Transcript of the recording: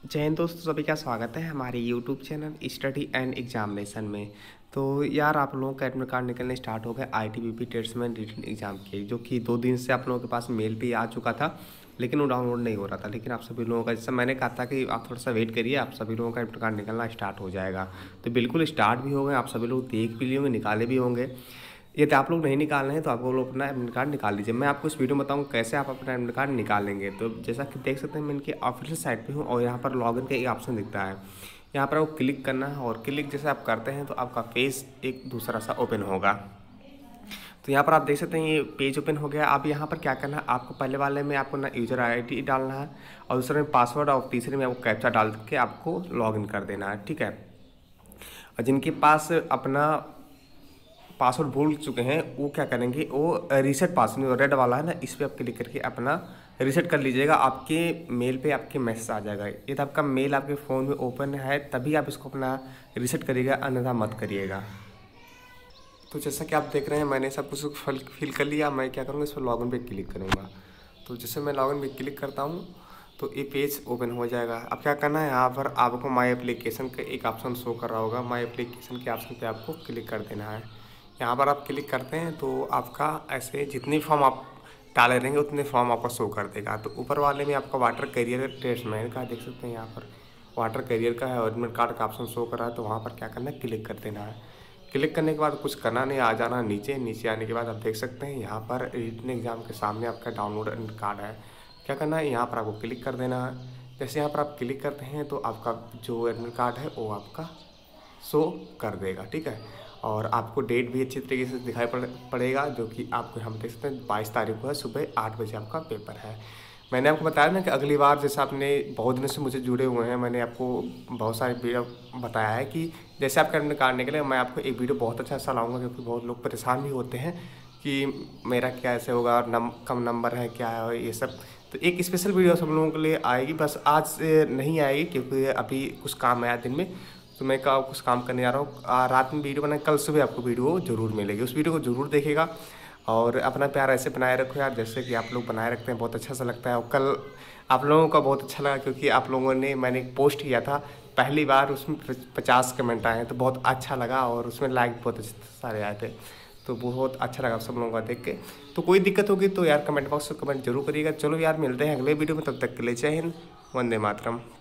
जय हिंद दोस्तों, सभी का स्वागत है हमारे YouTube channel study and examination में। तो यार आप लोगों का एडमिट कार्ड निकलने स्टार्ट हो गया आईटीबीपी ट्रेड्समैन रिटन एग्जाम के, जो कि 2 दिन से आप लोगों के पास मेल पे आ चुका था, लेकिन वो डाउनलोड नहीं हो रहा था। लेकिन आप सभी लोगों का, जैसा मैंने कहा था कि आप थोड़ा सा वेट करिए, आप सभी लोगों का एडमिट कार्ड निकलना स्टार्ट हो जाएगा। तो बिल्कुल स्टार्ट भी हो गए, आप सभी लोग देख भी लिए होंगे, निकाले भी होंगे। यदि आप लोग नहीं निकाल रहे हैं तो आप लोग अपना एडमिट कार्ड निकाल लीजिए। मैं आपको इस वीडियो में बताऊंगा कैसे आप अपना एडमिट कार्ड निकालेंगे। तो जैसा कि देख सकते हैं, मैं इनके ऑफिशियल साइट पे हूँ और यहाँ पर लॉगिन का एक ऑप्शन दिखता है। यहाँ पर आपको क्लिक करना है और क्लिक जैसे आप करते हैं तो आपका पेज एक दूसरा सा ओपन होगा। तो यहाँ पर आप देख सकते हैं ये पेज ओपन हो गया। अब यहाँ पर क्या करना है, आपको पहले वाले में आपको ना यूज़र आईडी डालना है और दूसरे में पासवर्ड और तीसरे में आपको कैप्चा डाल के आपको लॉगिन कर देना है, ठीक है। और जिनके पास अपना पासवर्ड भूल चुके हैं वो क्या करेंगे, वो रीसेट पासवर्ड रेड वाला है ना, इस पर आप क्लिक करके अपना रीसेट कर लीजिएगा। आपके मेल पे आपके मैसेज आ जाएगा। यदि आपका मेल आपके फ़ोन में ओपन है तभी आप इसको अपना रीसेट करिएगा, अन्यथा मत करिएगा। तो जैसा कि आप देख रहे हैं, मैंने सब कुछ फिल कर लिया। मैं क्या करूँगा, इस पर लॉगिन पे क्लिक करूँगा। तो जैसे मैं लॉगिन पे क्लिक करता हूँ तो ये पेज ओपन हो जाएगा। अब क्या करना है, यहाँ पर आपको माई एप्लीकेशन का एक ऑप्शन शो कर रहा होगा। माई एप्लीकेशन के ऑप्शन पे आपको क्लिक कर देना है। यहाँ पर आप क्लिक करते हैं तो आपका ऐसे जितने फॉर्म आप डाले रहेंगे उतने फॉर्म आपका शो कर देगा। तो ऊपर वाले में आपका वाटर करियर ट्रेड्समैन का देख सकते हैं, यहाँ पर वाटर करियर का है और एडमिट कार्ड का ऑप्शन शो कर रहा है। तो वहाँ पर क्या करना है, क्लिक कर देना है। क्लिक करने के बाद कुछ करना नहीं, आ जाना नीचे। नीचे आने के बाद आप देख सकते हैं यहाँ पर रिटन एग्जाम के सामने आपका डाउनलोड एडमिट कार्ड है। क्या करना है, यहाँ पर आपको क्लिक कर देना है। जैसे यहाँ पर आप क्लिक करते हैं तो आपका जो एडमिट कार्ड है वो आपका शो कर देगा, ठीक है। और आपको डेट भी अच्छी तरीके से दिखाई पड़ेगा, जो कि आपको हम देख सकते हैं 22 तारीख को है, सुबह 8 बजे आपका पेपर है। मैंने आपको बताया ना कि अगली बार जैसे आपने बहुत दिनों से मुझे जुड़े हुए हैं, मैंने आपको बहुत सारे वीडियो बताया है कि जैसे आपका एडमिट कार्ड निकले मैं आपको एक वीडियो बहुत अच्छा सा लाऊंगा, क्योंकि बहुत लोग परेशान भी होते हैं कि मेरा क्या ऐसे होगा और कम नंबर है क्या है ये सब। तो एक स्पेशल वीडियो सब लोगों के लिए आएगी, बस आज से नहीं आएगी क्योंकि अभी कुछ काम आया दिन में, तो मैं कुछ काम करने जा रहा हूँ। रात में वीडियो बनाए, कल सुबह आपको वीडियो ज़रूर मिलेगी। उस वीडियो को ज़रूर देखिएगा और अपना प्यार ऐसे बनाए रखो यार, जैसे कि आप लोग बनाए रखते हैं, बहुत अच्छा सा लगता है। और कल आप लोगों का बहुत अच्छा लगा क्योंकि आप लोगों ने, मैंने एक पोस्ट किया था पहली बार, उसमें 50 कमेंट आए हैं, तो बहुत अच्छा लगा और उसमें लाइक बहुत सारे आए थे। तो बहुत अच्छा लगा सब लोगों का देख के। तो कोई दिक्कत होगी तो यार कमेंट बॉक्स में कमेंट जरूर करिएगा। चलो यार, मिलते हैं अगले वीडियो में, तब तक के लिए जय हिंद, वंदे मातरम।